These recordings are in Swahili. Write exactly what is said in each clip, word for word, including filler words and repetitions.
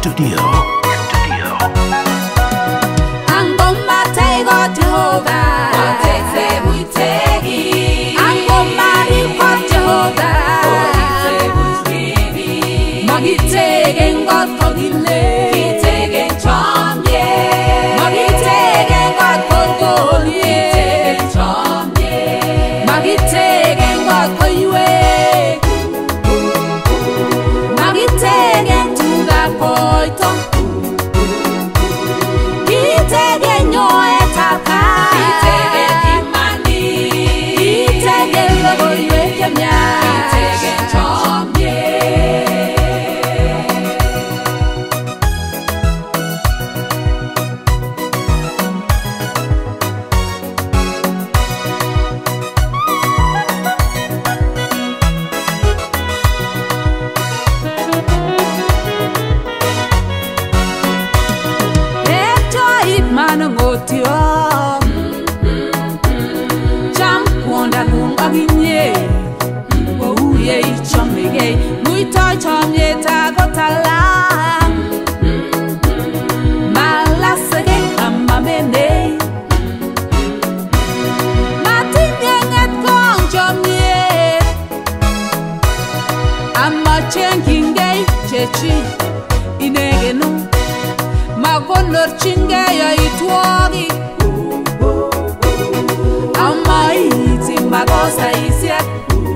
Studio. Studio. Angoma tego Jehovah. Oteze buitegi. Angoma ni kwa Jehovah. Oteze buitegi. Magitege ngot kogile. Kitege chamye. Magitege ngot kogoli. Kitege chamye. Magitege ngot koywe. Magitege tuga koito. Kitege nyoe taka. Kitege imani. Kitege logo yeke mya. Kitege chamye. Manongotio Jam wonda lunga ginye Ouye ichomege Muito chomye tagotala Malasage amamene Matinyenget kong chomye Amma chenkingei chechi Inegenu Magonor chingeya itwogi Amma iti magosa isiet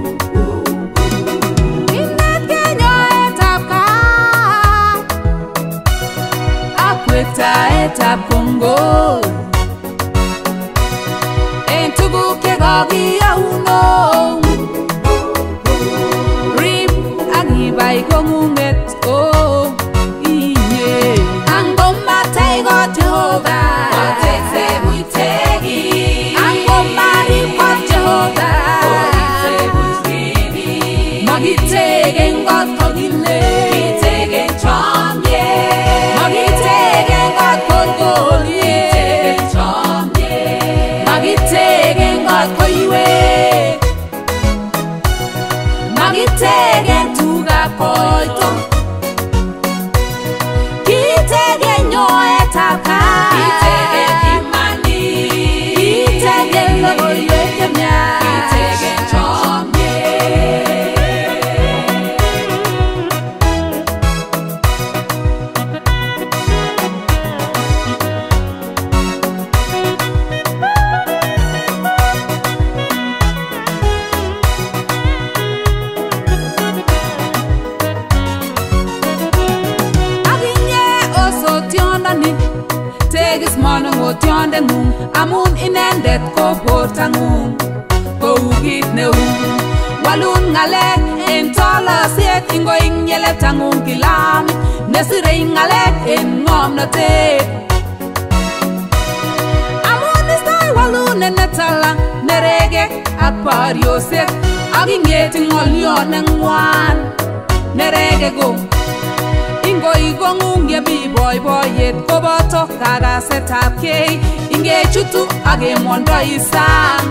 Inet genyo etapka Akwekta etap Kongo Entugu kegogi yauno Rim agibay kongunget oh Jehovah, Oteze buitegi. Angoma ni kwa Jehovah, Oteze buitegi. Magitege ngot kogile. Kitege chamye. Magitege ngot kogoli. Kitege chamye. Magitege ngot koywe. Magitege tuga koito. Kitege nyoe taka. Kitege imani. Kitege logo yeke mya. Kitege chamye. Aginye oso tiondani Tegis mono ngotionde ngung Amun inendet ko borta ngung Kou kit neu Walun ngalek en tolosiet Ingo inyeleta ngung kilam Nesire ngalek en ngomnotet Amun istoi walun enetala Nerege ak pariosek Ak ingeti ngolyon nengwan Nerege go Ingo igongung yebi boy boyet Koboto kagasetab kei Inge chutu age mondo isang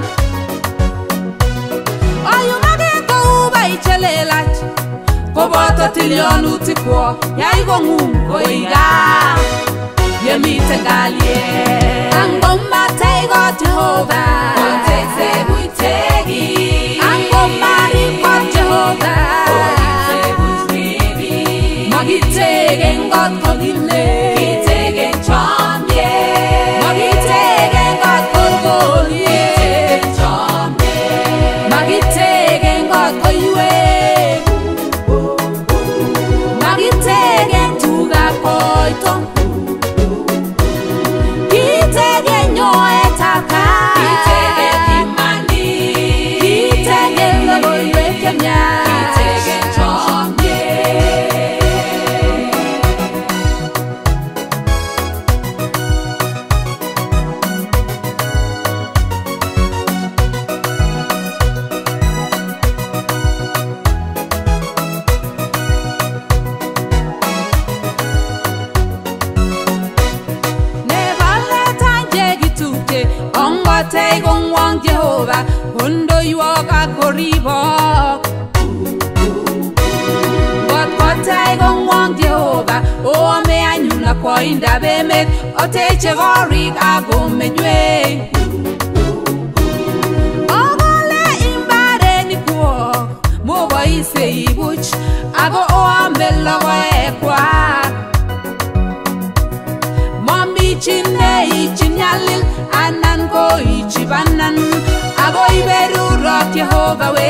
Oyumage kouba ichelelach Koboto tilyonutik wo Ya igongung koiga Yemite galye Angoma tego Jehovah Oteze buitegi Angoma ni kwa Jehovah Magitege ngot kogile. Kitege chamye. Magitege ngot kogoli. Kitege chamye. Magitege ngot koywe. Magitege tuga koito. Kitege nyoe taka. Kitege imani. Kitege logo yeke mya. Kitege chamye. Tay gong wang Jehovah, hundo yuoga koribok. What what tay gong wang Jehovah, oh me boindab emet oteche korik akomenywei ogole imbarenikwok moboisei buch ako oame logoekwak momi neichin nyalil anan ko ichibanan ako iberurok Jehova we